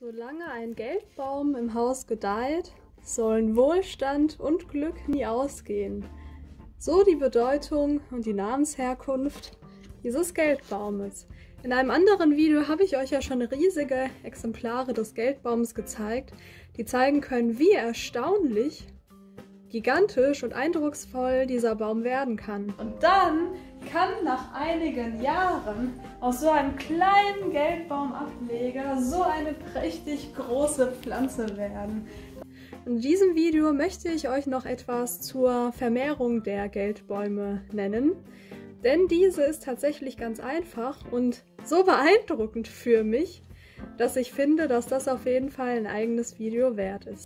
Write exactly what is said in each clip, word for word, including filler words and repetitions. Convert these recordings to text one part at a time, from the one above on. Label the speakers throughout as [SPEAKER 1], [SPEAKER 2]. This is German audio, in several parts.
[SPEAKER 1] Solange ein Geldbaum im Haus gedeiht, sollen Wohlstand und Glück nie ausgehen. So die Bedeutung und die Namensherkunft dieses Geldbaumes. In einem anderen Video habe ich euch ja schon riesige Exemplare des Geldbaums gezeigt, die zeigen können, wie erstaunlich, gigantisch und eindrucksvoll dieser Baum werden kann. Und dann kann nach einigen Jahren aus so einem kleinen Geldbaumableger so eine prächtig große Pflanze werden. In diesem Video möchte ich euch noch etwas zur Vermehrung der Geldbäume nennen, denn diese ist tatsächlich ganz einfach und so beeindruckend für mich, dass ich finde, dass das auf jeden Fall ein eigenes Video wert ist.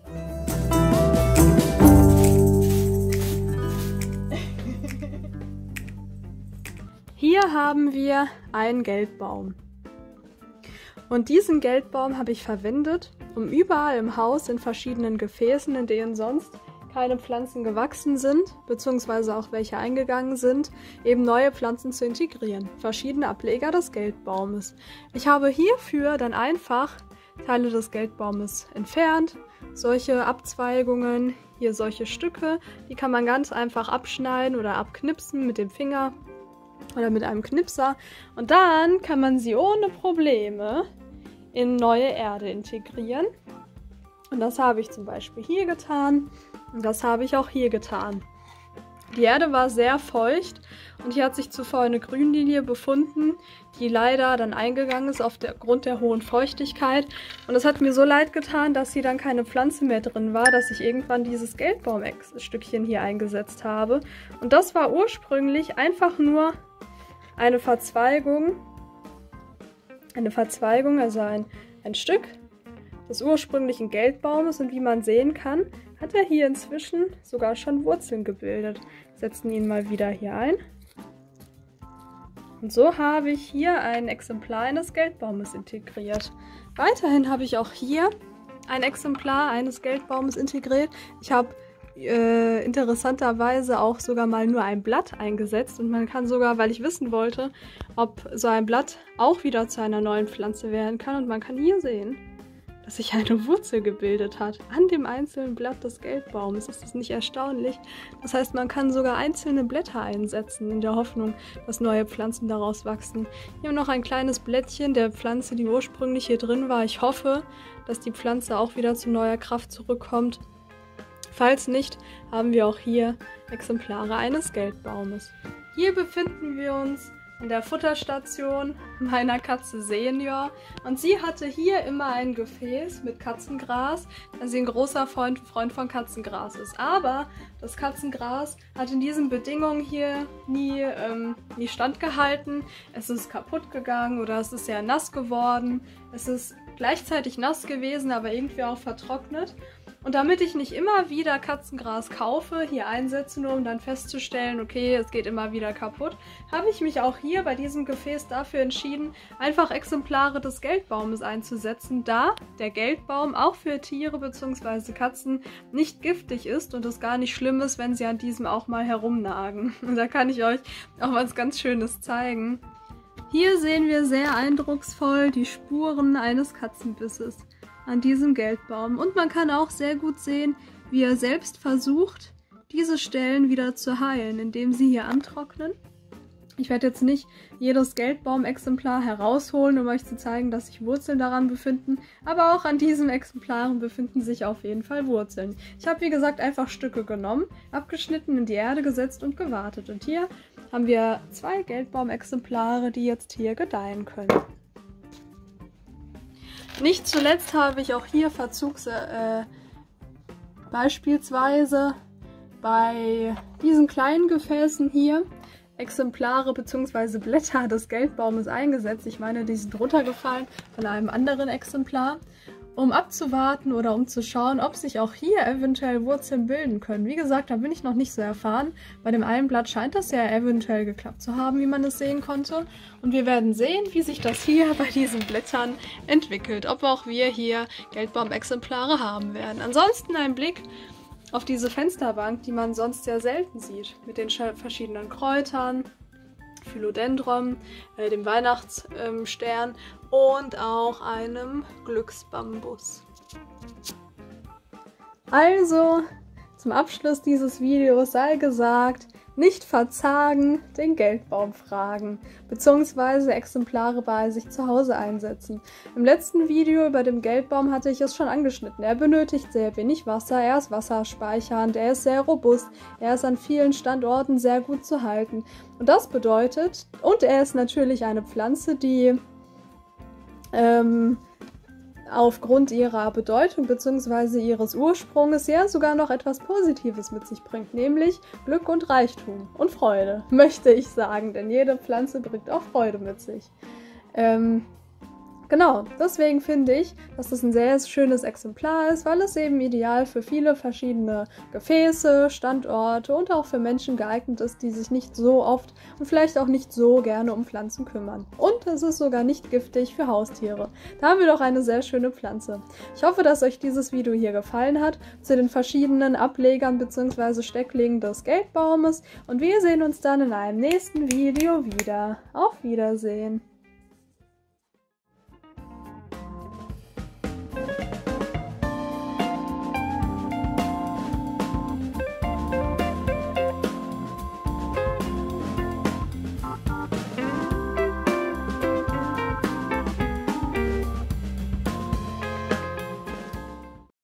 [SPEAKER 1] Hier haben wir einen Geldbaum. Und diesen Geldbaum habe ich verwendet, um überall im Haus in verschiedenen Gefäßen, in denen sonst keine Pflanzen gewachsen sind, beziehungsweise auch welche eingegangen sind, eben neue Pflanzen zu integrieren. Verschiedene Ableger des Geldbaumes. Ich habe hierfür dann einfach Teile des Geldbaumes entfernt. Solche Abzweigungen, hier solche Stücke, die kann man ganz einfach abschneiden oder abknipsen mit dem Finger oder mit einem Knipser. Und dann kann man sie ohne Probleme in neue Erde integrieren. Und das habe ich zum Beispiel hier getan. Und das habe ich auch hier getan. Die Erde war sehr feucht und hier hat sich zuvor eine Grünlinie befunden, die leider dann eingegangen ist aufgrund der hohen Feuchtigkeit. Und es hat mir so leid getan, dass hier dann keine Pflanze mehr drin war, dass ich irgendwann dieses Geldbaumstückchen hier eingesetzt habe. Und das war ursprünglich einfach nur eine Verzweigung, eine Verzweigung, also ein, ein Stück des ursprünglichen Geldbaumes. Und wie man sehen kann, hat er hier inzwischen sogar schon Wurzeln gebildet. Wir setzen ihn mal wieder hier ein. Und so habe ich hier ein Exemplar eines Geldbaumes integriert. Weiterhin habe ich auch hier ein Exemplar eines Geldbaumes integriert. Ich habe äh, interessanterweise auch sogar mal nur ein Blatt eingesetzt. Und man kann sogar, weil ich wissen wollte, ob so ein Blatt auch wieder zu einer neuen Pflanze werden kann. Und man kann hier sehen, dass sich eine Wurzel gebildet hat an dem einzelnen Blatt des Geldbaumes. Ist das nicht erstaunlich? Das heißt, man kann sogar einzelne Blätter einsetzen, in der Hoffnung, dass neue Pflanzen daraus wachsen. Hier noch ein kleines Blättchen der Pflanze, die ursprünglich hier drin war. Ich hoffe, dass die Pflanze auch wieder zu neuer Kraft zurückkommt. Falls nicht, haben wir auch hier Exemplare eines Geldbaumes. Hier befinden wir uns in der Futterstation meiner Katze Senior, und sie hatte hier immer ein Gefäß mit Katzengras, da sie ein großer Freund, Freund von Katzengras ist. Aber das Katzengras hat in diesen Bedingungen hier nie, ähm, nie standgehalten. Es ist kaputt gegangen oder es ist sehr nass geworden. Es ist gleichzeitig nass gewesen, aber irgendwie auch vertrocknet. Und damit ich nicht immer wieder Katzengras kaufe, hier einsetze, nur um dann festzustellen, okay, es geht immer wieder kaputt, habe ich mich auch hier bei diesem Gefäß dafür entschieden, einfach Exemplare des Geldbaumes einzusetzen, da der Geldbaum auch für Tiere bzw. Katzen nicht giftig ist und es gar nicht schlimm ist, wenn sie an diesem auch mal herumnagen. Und da kann ich euch auch was ganz Schönes zeigen. Hier sehen wir sehr eindrucksvoll die Spuren eines Katzenbisses an diesem Geldbaum. Und man kann auch sehr gut sehen, wie er selbst versucht, diese Stellen wieder zu heilen, indem sie hier antrocknen. Ich werde jetzt nicht jedes Geldbaumexemplar herausholen, um euch zu zeigen, dass sich Wurzeln daran befinden, aber auch an diesen Exemplaren befinden sich auf jeden Fall Wurzeln. Ich habe, wie gesagt, einfach Stücke genommen, abgeschnitten, in die Erde gesetzt und gewartet. Und hier haben wir zwei Geldbaumexemplare, die jetzt hier gedeihen können. Nicht zuletzt habe ich auch hier Verzugs äh, beispielsweise bei diesen kleinen Gefäßen hier Exemplare bzw. Blätter des Geldbaumes eingesetzt. Ich meine, die sind runtergefallen von einem anderen Exemplar, um abzuwarten oder um zu schauen, ob sich auch hier eventuell Wurzeln bilden können. Wie gesagt, da bin ich noch nicht so erfahren. Bei dem einen Blatt scheint das ja eventuell geklappt zu haben, wie man es sehen konnte. Und wir werden sehen, wie sich das hier bei diesen Blättern entwickelt. Ob auch wir hier Geldbaumexemplare haben werden. Ansonsten ein Blick auf diese Fensterbank, die man sonst sehr selten sieht. Mit den verschiedenen Kräutern, Philodendron, äh, dem Weihnachtsstern und auch einem Glücksbambus. Also, zum Abschluss dieses Videos sei gesagt, nicht verzagen, den Geldbaum fragen, beziehungsweise Exemplare bei sich zu Hause einsetzen. Im letzten Video über den Geldbaum hatte ich es schon angeschnitten. Er benötigt sehr wenig Wasser, er ist wasserspeichernd, er ist sehr robust, er ist an vielen Standorten sehr gut zu halten. Und das bedeutet, und er ist natürlich eine Pflanze, die ähm, aufgrund ihrer Bedeutung bzw. ihres Ursprungs ja sogar noch etwas Positives mit sich bringt, nämlich Glück und Reichtum und Freude, möchte ich sagen, denn jede Pflanze bringt auch Freude mit sich. Ähm, genau, deswegen finde ich, dass das ein sehr schönes Exemplar ist, weil es eben ideal für viele verschiedene Gefäße, Standorte und auch für Menschen geeignet ist, die sich nicht so oft und vielleicht auch nicht so gerne um Pflanzen kümmern. Und es ist sogar nicht giftig für Haustiere. Da haben wir doch eine sehr schöne Pflanze. Ich hoffe, dass euch dieses Video hier gefallen hat zu den verschiedenen Ablegern bzw. Stecklingen des Geldbaumes und wir sehen uns dann in einem nächsten Video wieder. Auf Wiedersehen!